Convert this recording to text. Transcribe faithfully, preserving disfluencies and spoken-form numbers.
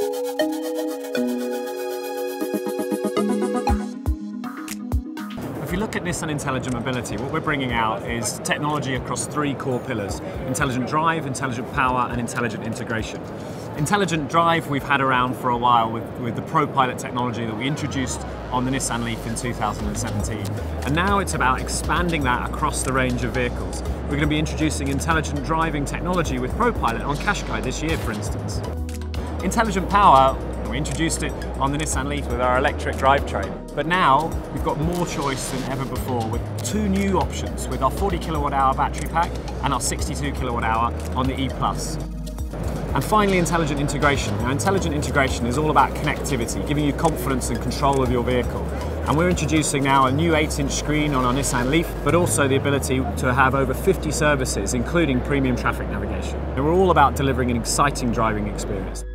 If you look at Nissan Intelligent Mobility, what we're bringing out is technology across three core pillars: intelligent drive, intelligent power, and intelligent integration. Intelligent drive we've had around for a while with, with the ProPilot technology that we introduced on the Nissan Leaf in two thousand seventeen. And now it's about expanding that across the range of vehicles. We're going to be introducing intelligent driving technology with ProPilot on Qashqai this year, for instance. Intelligent power, we introduced it on the Nissan Leaf with our electric drivetrain. But now we've got more choice than ever before with two new options, with our forty kilowatt hour battery pack and our sixty-two kilowatt hour on the E Plus. And finally, intelligent integration. Now, intelligent integration is all about connectivity, giving you confidence and control of your vehicle. And we're introducing now a new eight inch screen on our Nissan Leaf, but also the ability to have over fifty services, including premium traffic navigation. And we're all about delivering an exciting driving experience.